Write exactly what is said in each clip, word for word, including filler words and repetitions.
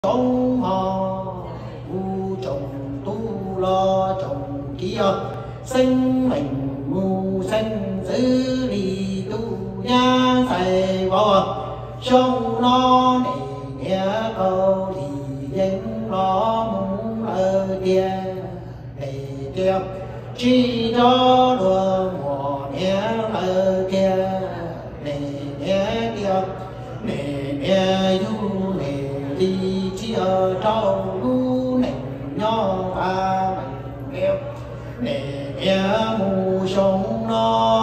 trồng họ u trồng tu lo trồng kia sinh mình mù sinh giữ đi tu nha thầy vợ trong nó này nghĩa câu thì dân lo muốn ở kia này kia chỉ cho đùa mùa nghĩa ở kia này nghĩa kia này nghĩa du này đi chỉ ở trong lu này nhỏ và mình nghèo này nghĩa mù sống nó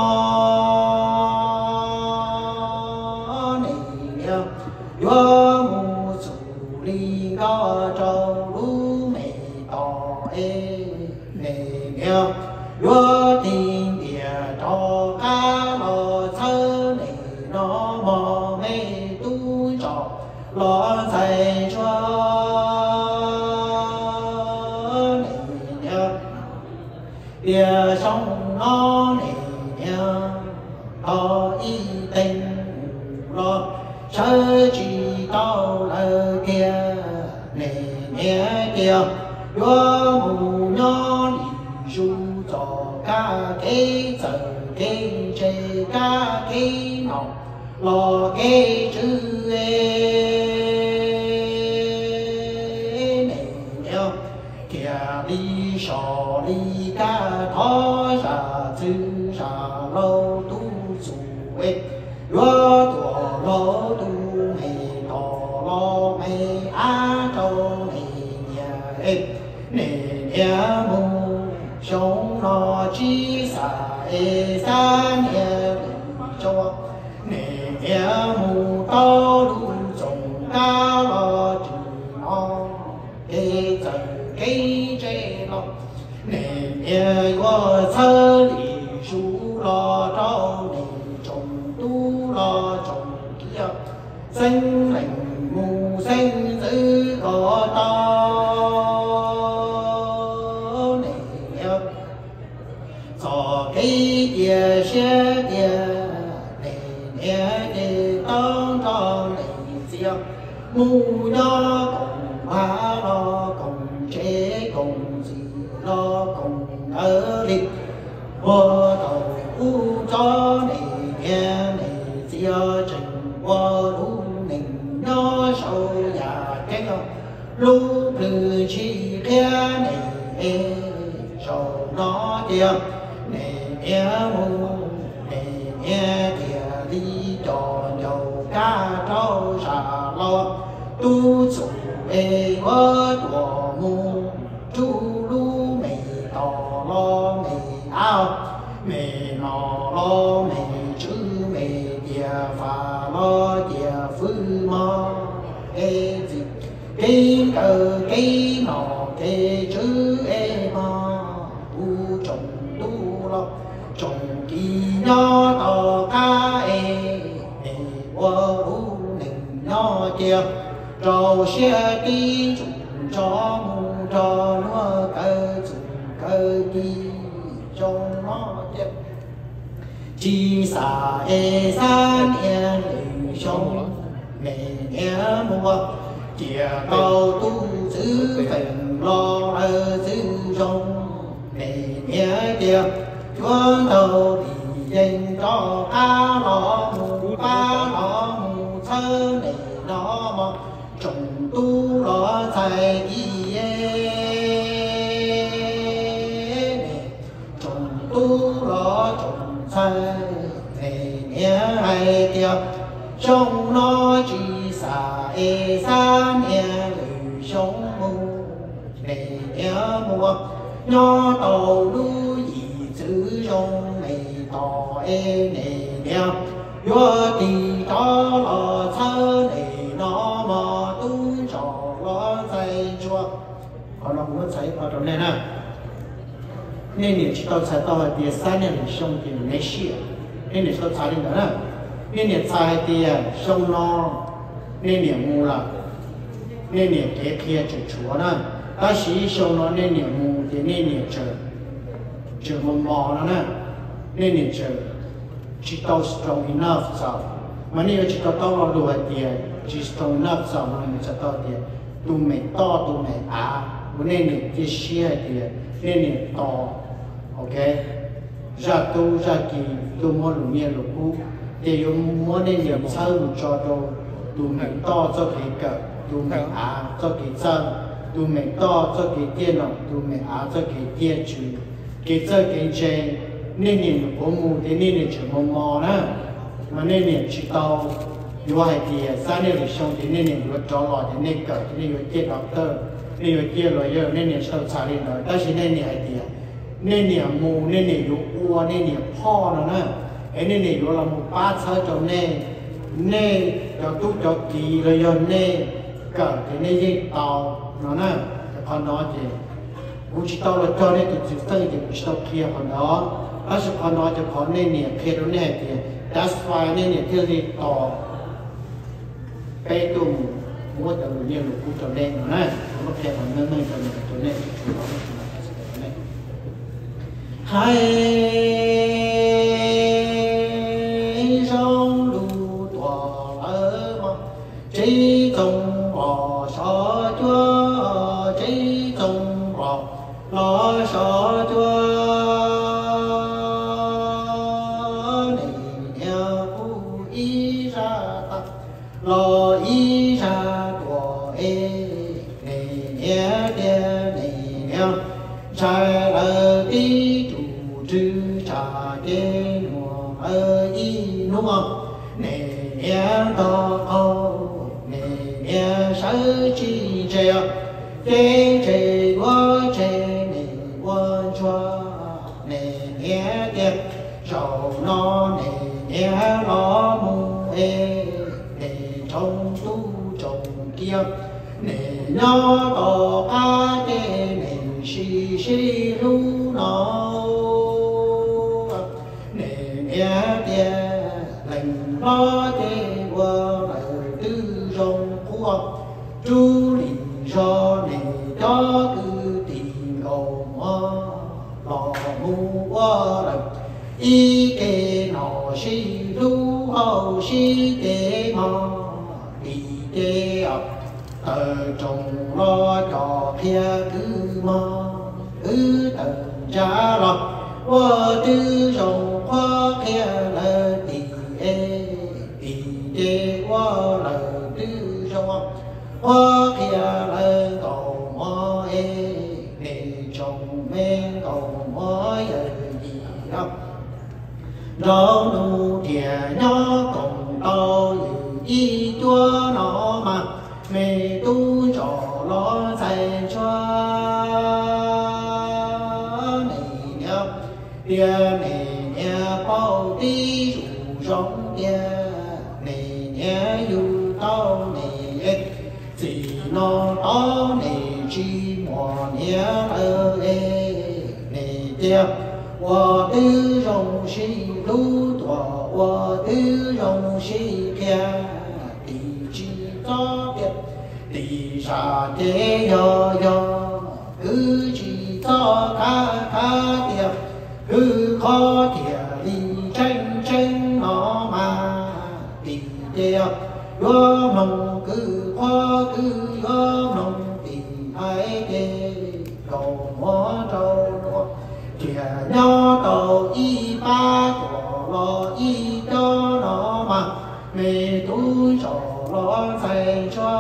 này nghĩa vua mù sủ đi có trong lu này tỏ ê này nghĩa vua tiền địa cho cá lò thơ này nó mò mê tu trò lo thầy cho này nhớ địa sống nó này nhớ có ý tình lo sơ chỉ tao là kia này nhớ kia vua mù nhỏ đi du cho cả cái giờ cái chơi cả cái nào lo cái chữ này nhớ kia đi sò đi cả thó ra chữ ra lâu tu chủ ấy lo tổ lo tu mày tổ lo mày á châu này nhà ấy này nhà mù sống nó chỉ xa ê xa nhà cho này nhà mù to đủ trồng cá lo trừ nó ê dần cây chế lo này nhà có thơ lì chú lo trâu này trồng tu lo trồng kia xanh lành mù xanh giữ có to cái kia xe kia này nghe để tao cho này riêng mù nó cùng hoa lo cùng chế cùng gì lo cùng ở đi vô tàu u cho này nghe này riêng trình vô đủ mình nó sâu nhà cái nó lúc từ chi kia này ê sâu nó kia này nghe mù này nghe kìa đi trò dầu cá trâu xà lo tu chủ ê vơ tùa mù chú lu mày tò lo mày ao mày nò lo mày chữ mày kìa phà lo kìa phư mò ê gì cái cờ cái nò cái chữ ê mò u trồng tu lo trồng kỳ nhỏ to cá ê ê vô u nình nhỏ kia trâu xe đi trùng cho mù cho nó cơ trùng cơ đi trong nó kia chỉ xả ê xa nghe lì sông mẹ nghe mua kia câu tu giữ phần lo ở giữ trong mẹ nghe kia con đầu thì dành cho cá lò mù cá lò mù thơ này nó mà trồng tu lo thầy gì này trồng tu lo trồng thầy này nghe hay kia trong nó chỉ xả ê xa nghe lời sống mù này nghe mùa nhỏ tàu đu gì chữ trong này tỏ ê này nè vô tì cho lo thơ này nó mà tu trò lo thầy chua họ lòng muốn thấy vào trong này nè nên để chỉ tao thấy tao là địa san này sông thì mấy xịa nên để tao thấy được nè nên để thấy địa sông nó nên để mua là nên để cái kia chữ chúa nè ta chỉ sông nó nên để mua thì nên để chờ chờ một mò nó nè nên để chờ chỉ tao strong enough sao mà nếu chỉ tao tao lo đồ tiền chỉ strong enough sao mà mình sẽ tao tiền tu mẹ to tu mẹ á muốn nên niệm chia sẻ thì nên niệm to ok ra tu ra kỳ tu muốn lục nhiên lục cú thì dùng muốn nên niệm sâu cho đâu tu mẹ to cho cái cỡ tu mẹ á cho cái chân tu mẹ to cho cái tiên lòng tu mẹ á cho cái tiên chủ cái cho cái chân nên niệm của mu thì nên niệm chỉ mò mò nữa mà nên niệm chỉ taoอยู่ให้ดีซะเนี่ยหรือช่วงที่นี่เนี่ยอยู่จอหล่อที่นี่เกิดที่นี่อยู่เกี่ยวกับเตอร์นี่อยู่เกี่ยวกับเยอะนี่เนี่ยชอบชาลีหน่อยแต่ที่นี่เนี่ยให้ดีนี่เนี่ยมูนี่เนี่ยอยู่อัวนี่เนี่ยพ่อนะนะไอ้นี่เนี่ยอยู่เรามูป้าเช่าจนเนี่ยเนี่ยจะตุ๊กจะกีเลยยนเนี่ยเกิดที่นี่ยิ่งโตนะนะแต่พอน้อยจีกูจะโตแล้วจอเนี่ยตัวจุดเตอร์จะกูจะเคลียร์พอน้อยแล้วพอน้อยจะพอเนี่ยเนี่ยเคลียร์เนี่ยให้ดี that's why เนี่ยเนี่ยที่เรียกต่อไปตุ่มวัวตะลุยเนี่ยลูกกูจะเล่นนะผมแค่ผมไม่ไม่ตัวนี้ตัวนี้ให้ร้องลูตัวเออมาจีจงรอชอจัวจีจงรอรอชอจัวนี่เนี่ยผู้อีราตารออีราตัวเอนี่เนี่ยเดียนี่เนี่ยใจละดีจูจือชาเกนัวเออีนัวนี่เนี่ยต่อเอานี่เนี่ยใช้จีเจียเจเจว่าเจนี่ว่าชัวนี่เนี่ยเดียชาวนอนี่เนี่ยล้อมูเอtrong tu trong kia nè nhớ có ba đê nè xì xì lu nó nè nhớ đê lành ba đê qua lời tư trong qua chú lì cho nè đó cứ tìm cầu mà lò mu qua lời ý kê nó xì lu hậu xì kê mà đi ấp tờ trồng lo trò kia cứ mò cứ tờ cha lo qua tư trồng qua kia là đi ê đi đê qua là tư trồng qua kia là cầu mò ê để trồng men cầu mò giờ gì đâu đó nu địa nhó cùng tao y chúa nó mà mẹ tu cho lo dạy cho này nhớ địa này nhớ bao đi rủ rong địa này nhớ yêu tao này chỉ nó đó này chỉ mò nhớ ở ê này địa 我的荣是路多，我的荣是偏，地之左边，地上的摇摇，cứ chỉ cho cả cả tiệp, cứ khó tiệp đi tranh tranh nó mà tìm tiệp, yo mong cứ khó cứ yo mong tìm ai để cầu mó trâu nó. Chìa nhó tàu y ba của lo y cho nó mà mẹ túi cho lo dạy cho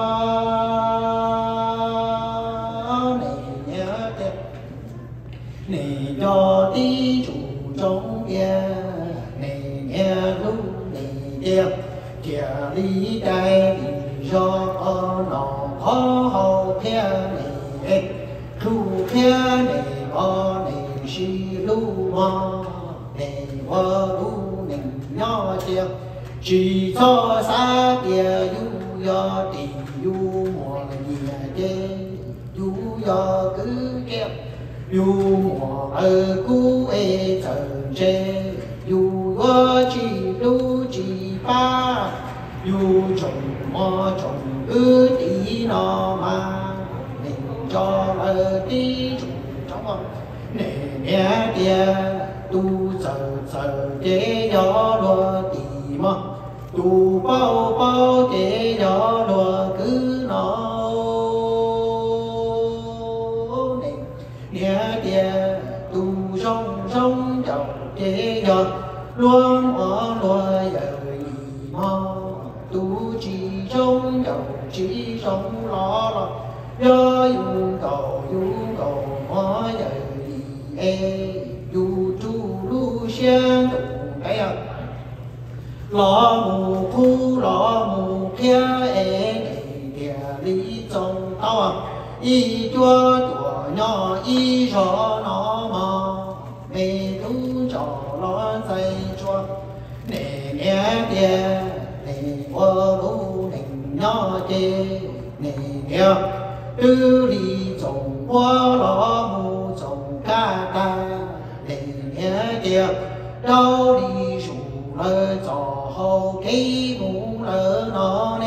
này nhớ đẹp này cho tí chủ trong kia này nghe lúc này đẹp chìa lý đây vì do nó khó hậu kia này thu kia này có này si lu ma này qua lu này nhỏ chia chỉ cho xa kia du do tìm du mùa gì chê du do cứ kẹp du mùa ở cú ê chờ chê du qua chỉ lu chỉ ba du trồng mò trồng cứ tí nó mà mình cho ở tí trồng trong không nè nhé tia tu giờ giờ chế gió lùa tì mò tu bao bao chế gió lùa cứ nó do yêu cầu yêu cầu mỗi đời e yêu chu lu xiên đủ cái à lọ mù khu lọ mù kia e địa lý trong tao à y chúa tuổi nhỏ y rõ nó mà mê thú trò lo dây chúa nè nè địa nè vô lu nè nhỏ chê nè nè tư lý trong hoa lọ mù trong ca ta nè nè địa đâu đi sủ lơ trò hậu ký mù lơ nó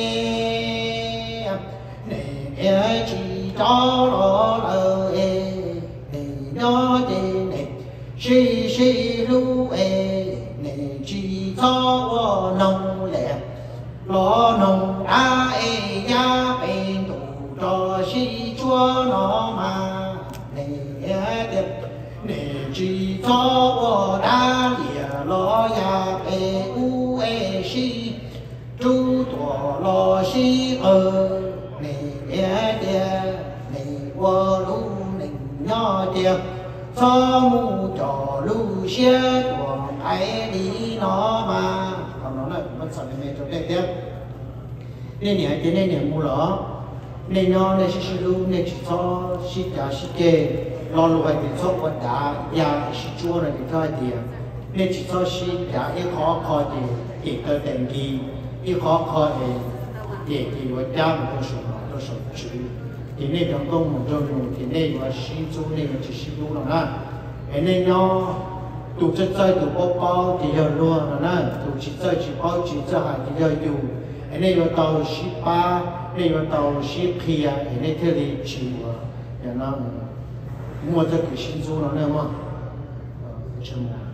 nè nè nè chỉ cho nó lơ e nè nó chê nè xì xì lu e nè chỉ cho vô nông lẹ lo nông đá e ya bên tủ cho xì chúa nó mà nè đẹp nè chỉ cho vô đá lìa lo ya bê u e xì chú tổ lo xì ơ nè đẹp nè vô lu nè nhỏ đẹp cho mu cho lu xia của ai đi nó mà còn nó là vẫn sợ mẹ cho đẹp đẹp nên nhảy thế nên nhảy mu lỡ nên nó nên xí xí lu nên chỉ cho xí cả xí kê lo lu hay bị cho quần đá ya xí chua này bị cho tiền nên chỉ cho xí cả ít khó khó thì ít cái tiền kỳ ít khó khó thì để thì vật giá một số một số chữ thì nên trong công một trong một thì nên là xí chú nên là chỉ xí lu là na nên nó tụ chất chơi tụ bao bao thì giờ luôn là na tụ chỉ chơi chỉ bao chỉ chơi hai thì giờอยู่nên là tàu xí ba nên là tàu xí kia nên thế thì chịu à nó mua cho cái xí chú nó nè mà chịu